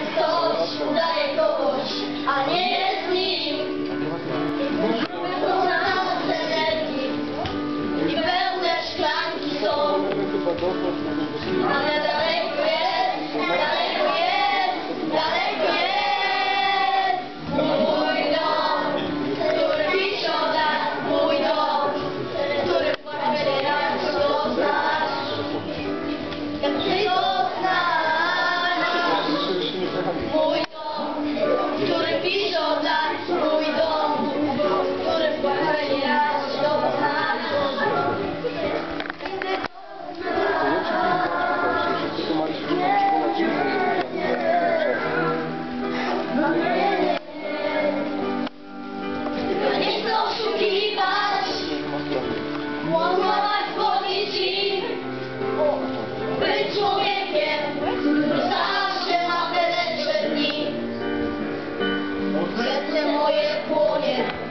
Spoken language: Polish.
ktoś udaje kogoś, a nie jest nim. Pełne energii i pełne szklanki są, ale daleko jest, daleko jest, daleko jest mój dom, który pisze od lat, mój dom, który płakuje jak go znasz, jak ty go znasz. Mój dom, który pisze od lat, mój dom, który płakuje jak go znasz. Nie chcę oszukiwać, kłamać, powiedzieć, być człowiekiem, który zawsze ma te lepsze dni. Serce moje płonie.